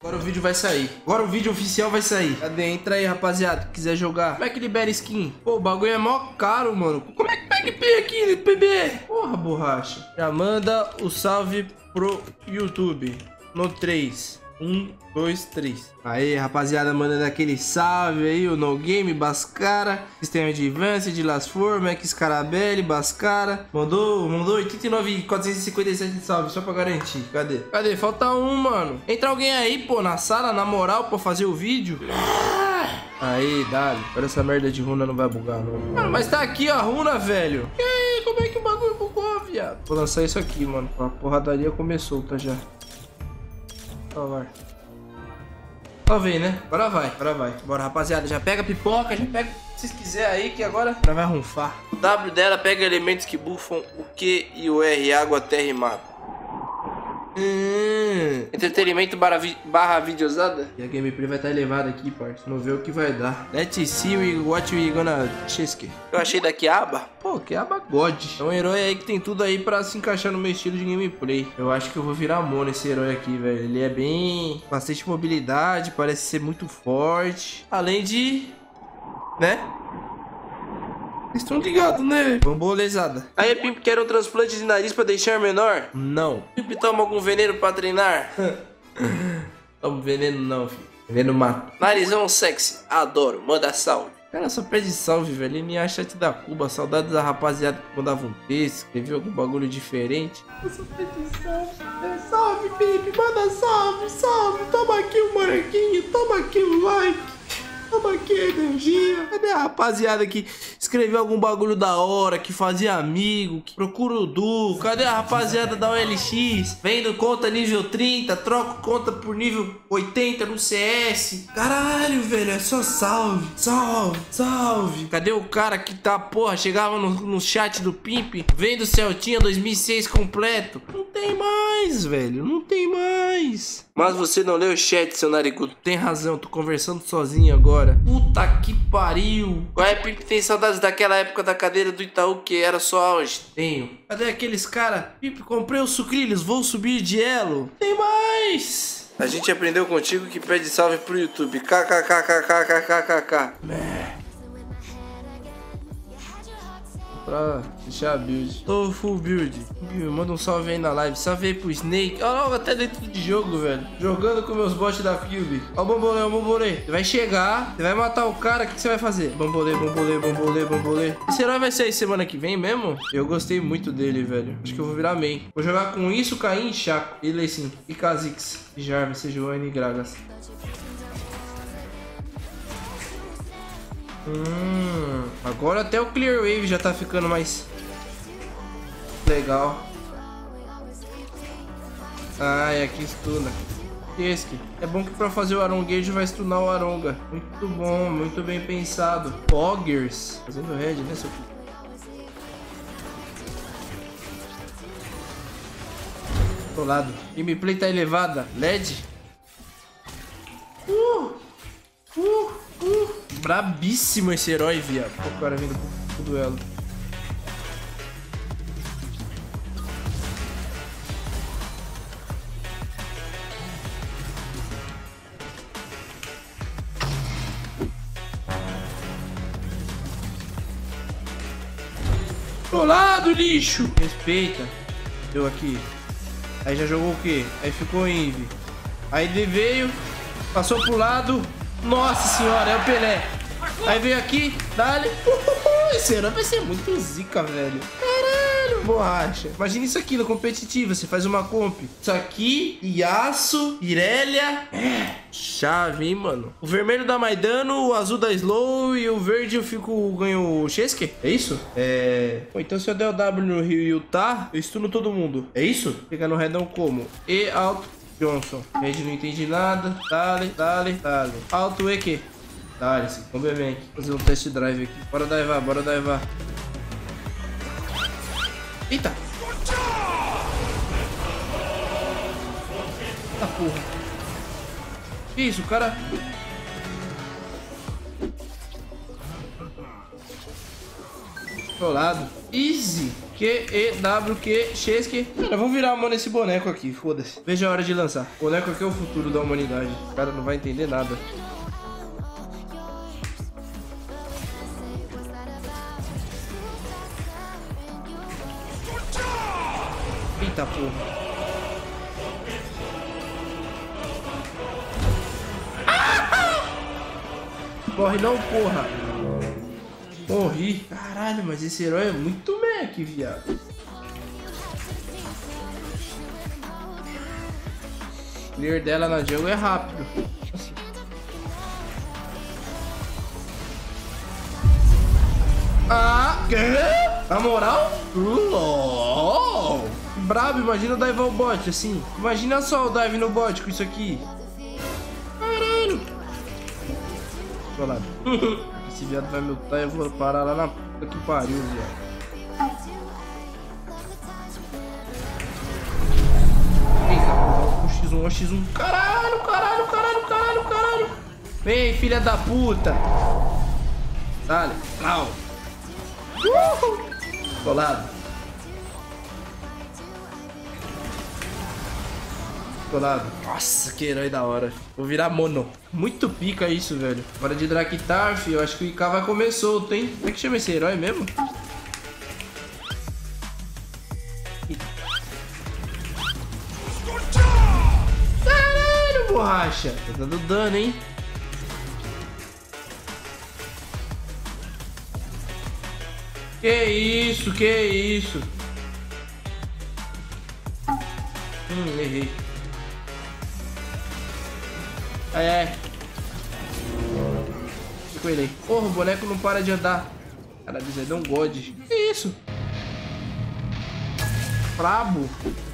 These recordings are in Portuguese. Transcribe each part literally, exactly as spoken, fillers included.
Agora o vídeo vai sair. Agora o vídeo oficial vai sair. Cadê? Entra aí, rapaziada. Quiser jogar. Como é que libera skin? Pô, o bagulho é mó caro, mano. Como é que pega P aqui, P B? Porra, borracha. Já manda o salve pro YouTube. No três. um, dois, três. Aí, rapaziada, mandando aquele salve aí, o No Game, Bascara, Sistema de Advanced, Lasfor, Max Carabelli, Bascara. Mandou, mandou oitenta e nove mil quatrocentos e cinquenta e sete de salve, só pra garantir. Cadê? Cadê? Falta um, mano. Entra alguém aí, pô, na sala, na moral, pra fazer o vídeo. Aí, dale. Agora essa merda de runa não vai bugar, não. Mano, mas tá aqui a runa, velho. E aí, como é que o bagulho bugou, viado? Vou lançar isso aqui, mano. A porradaria começou, tá já. Só vai. Só vem, né? Agora vai, agora vai. Bora, rapaziada. Já pega a pipoca, já pega o que vocês quiserem aí, que agora já vai ronfar. O W dela pega elementos que buffam o Q e o R, água, terra e mato. Hum, entretenimento barra, vi barra videosada. E a gameplay vai estar elevada aqui, parça. Vamos ver o que vai dar. Let's see what we gonna chesque. Eu achei daqui a aba. Pô, que aba God. É um herói aí que tem tudo aí pra se encaixar no meu estilo de gameplay. Eu acho que eu vou virar mono esse herói aqui, velho. Ele é bem... bastante mobilidade, parece ser muito forte. Além de... né? Vocês estão ligados, né? Bambolezada. Aí, Pimp, quer um transplante de nariz pra deixar menor? Não. Pimp, toma algum veneno pra treinar? Toma veneno não, filho. Veneno mata. Narizão sexy. Adoro. Manda salve. Cara, só pede salve, velho. Ele é chat da Cuba. Saudades da rapaziada que mandava um texto. Escreveu algum bagulho diferente. Eu só pedi salve. Salve, Pimp. Manda salve, salve. Toma aqui um moranguinho. Toma aqui um like. Toma aqui a energia. Cadê a rapaziada que escreveu algum bagulho da hora, que fazia amigo, que procura o Du? Cadê a rapaziada da O L X? Vendo conta nível trinta, troco conta por nível oitenta no C S. Caralho, velho, é só salve, salve, salve. Cadê o cara que tá, porra, chegava no, no chat do Pimp, vendo Celtinha dois mil e seis completo? Não tem mais, velho, não tem mais. Mas você não leu o chat, seu narigudo. Tem razão, tô conversando sozinho agora. Puta que pariu. Qual é, Pimp? Tem saudades daquela época da cadeira do Itaú que era só auge? Tenho. Cadê aqueles caras? Pimp, comprei os sucrilhos, vou subir de elo. Tem mais. A gente aprendeu contigo que pede salve pro YouTube. KKKKKKKK. Pra deixar a build. Tô full build. Manda um salve aí na live. Salve aí pro Snake. Ó, oh, até dentro de jogo, velho. Jogando com meus bots da Cube. Ó o bambolê, ó o bambolê. Você vai chegar, você vai matar o cara, o que você vai fazer? Bambolê, bambolê, bambolê, bambolê. Esse herói vai sair semana que vem mesmo? Eu gostei muito dele, velho. Acho que eu vou virar main. Vou jogar com isso, Caim e Chaco. E Lecim. E Kha'Zix. E Jarvis, Sejuani e Gragas. Hum, agora até o Clear Wave já tá ficando mais legal. Ai, aqui stuna. Esse é bom que pra fazer o Aronguejo vai stunar o Aronga. Muito bom, muito bem pensado. Poggers. Fazendo red, né, seu filho? Do lado. Gameplay tá elevada. L E D. Uh! Uh! Uh! Brabíssimo esse herói, viado. O cara vindo pro, pro duelo. Pro lado, lixo! Respeita. Deu aqui. Aí já jogou o quê? Aí ficou Envy. Aí ele veio, passou pro lado. Nossa senhora, é o Pelé. Aí veio aqui, dá-lhe. Uhul, esse herói vai ser muito zica, velho. Caralho, borracha. Imagina isso aqui no competitivo, você faz uma comp. Isso aqui, Yasuo, Irelia. É, chave, hein, mano. O vermelho dá mais dano, o azul dá slow e o verde eu fico, ganho o Chesque. É isso? É... Pô, então se eu der o W no Rio e o Tá, eu stuno todo mundo. É isso? Fica no redão como? E alto. Johnson, Red não entendi nada. Dale, dale, dale. Alto E Q. Dale, sim. Vamos ver, vem aqui. Fazer um test drive aqui. Bora daivar, bora daivar. Eita! Eita porra. Que isso, o cara. Trollado. Easy. Q, E, W, Q, X, Q. Cara, eu vou virar a mão nesse boneco aqui. Foda-se. Veja a hora de lançar. O boneco aqui é o futuro da humanidade. O cara não vai entender nada. Eita porra. Morre não, porra. Morri. Caralho, mas esse herói é muito mec, viado. O clear dela na jungle é rápido. Assim. Ah, que? Na moral? LOL. Brabo, imagina o dive ao bot, assim. Imagina só o dive no bot com isso aqui. Caralho. Trollado. Esse viado vai me ultar e eu vou parar lá na puta que pariu, viado. Eita, o X um, o X um. Caralho, caralho, caralho, caralho, caralho. Vem, filha da puta. Dale, não. Uhul. Trollado. Trollado. Nossa, que herói da hora. Vou virar mono. Muito pica isso, velho. Hora de Draktarf. Eu acho que o I K vai comer solto, hein? Como é que chama esse herói mesmo? Caralho, borracha. Tá dando dano, hein? Que isso, que isso. Hum, errei. Ah, é. Ficou ele aí. Porra, o boneco não para de andar. Caralho, Zé, dá um god. Que isso? Brabo.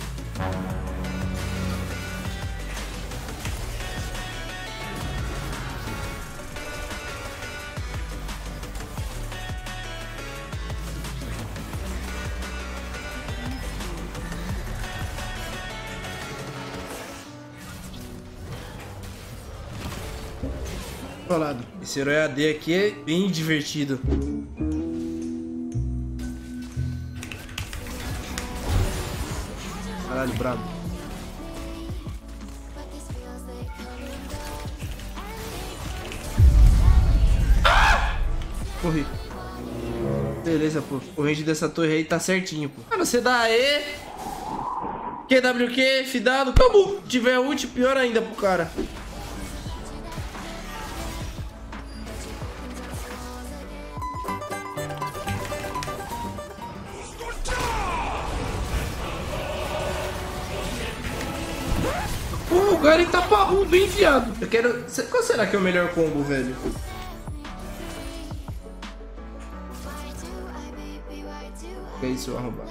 Trollado. Esse herói A D aqui é bem divertido. Caralho, brabo. Ah! Corri. Beleza, pô. O range dessa torre aí tá certinho, pô. Mano, você dá E. Q W Q, F dado, acabou. Se tiver ult, pior ainda pro cara. Pô, o cara tá parrudo, hein, viado? Eu quero... Qual será que é o melhor combo, velho? Que é isso, arrombar.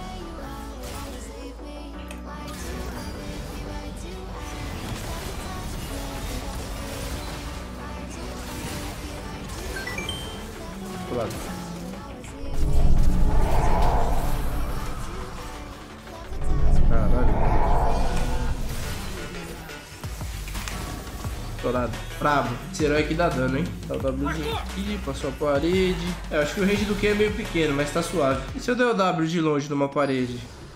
Pro lado. Caralho. Trollado. Brabo. Esse herói aqui dá dano, hein? Tá o Wzinho aqui, passou a parede. É, eu acho que o range do Q é meio pequeno, mas tá suave. E se eu der o W de longe numa parede?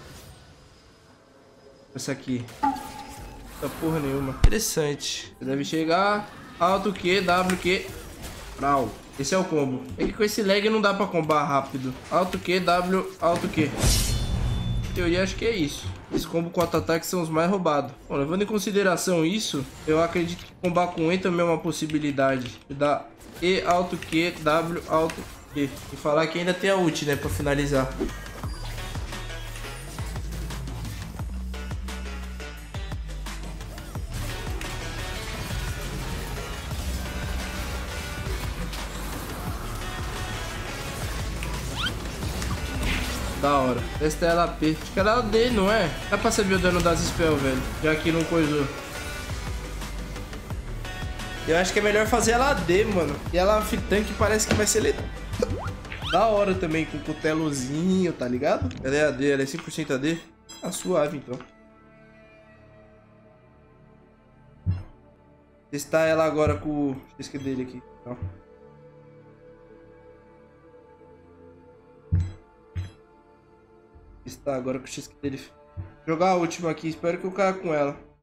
Essa aqui. Não porra nenhuma. Interessante. Você deve chegar. Alto Q, W, Q. Brau. Esse é o combo. É que com esse lag não dá pra combar rápido. Alto Q, W, alto Q. Em teoria, acho que é isso. Esse combo com auto-ataque são os mais roubados. Bom, levando em consideração isso, eu acredito que combar com E também é uma possibilidade. Dar E, alto Q, W, alto Q. E falar que ainda tem a ult, né, pra finalizar. Da hora. Esta é ela P. Acho que era D, não é? Dá pra saber o dano das spell, velho. Já que não coisou. Eu acho que é melhor fazer ela D, mano. E ela F-Tank parece que vai ser letal. Da hora também, com cutelozinho, tá ligado? Ela é A D, ela é cem por cento A D. Tá suave, então. Testar ela agora com o X Q dele aqui. Então. Tá, agora com o X dele. Jogar a última aqui, espero que eu caia com ela.